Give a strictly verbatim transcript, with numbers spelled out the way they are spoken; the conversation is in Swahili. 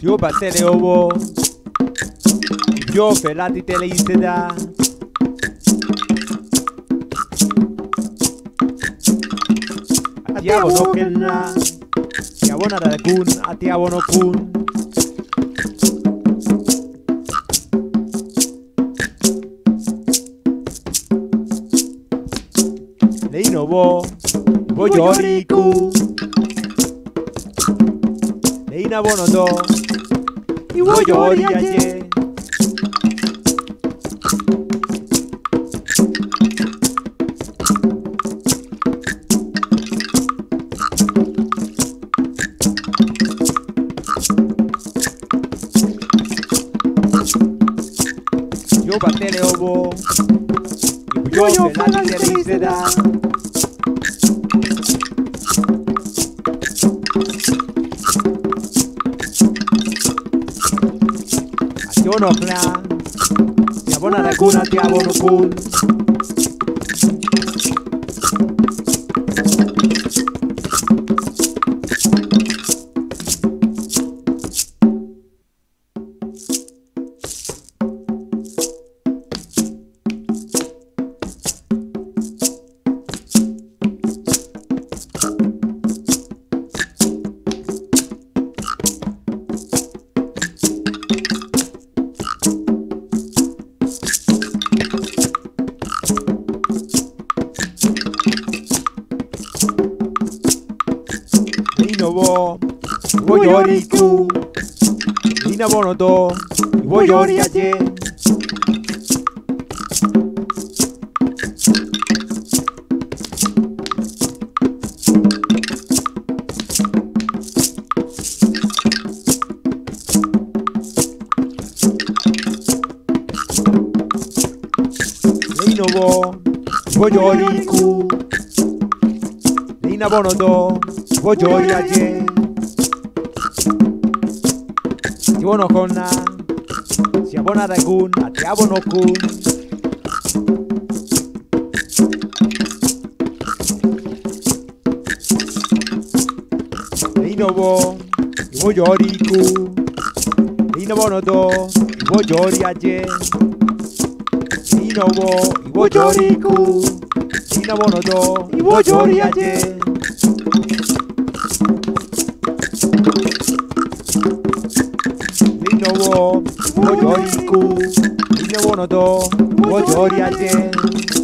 Yo ba tẹle owo. Yo fe lati tẹle iseda. Ati awọn oke-nla. Ati awọn adagun. Ati awọn okun. Lẹhin owo. Voy oriku. Lẹhin abon odo. Iwo yori aye. Yo ba tẹle owo. Yo yo fe tẹle iseda. Yo no plan. Ti abon adagun ati awọn okun. Owo, iwo yori iku. Lẹhin abon odo. Iwo yori aye. Lẹhin owo, iwo yori iku. Lẹhin abon odo. Iwo yori aye. Ti abon oke-nla. Ti abon adagun. Ati abon okun. Lẹhin owo. Iwo yori iku. Lẹhin abon odo. Iwo yori aye. Lẹhin owo. Iwo yori iku. Lẹhin abon odo. Iwo yori aye. Lẹhin owo. Iwo yori iku. Lẹhin abon odo. Iwo yori aye.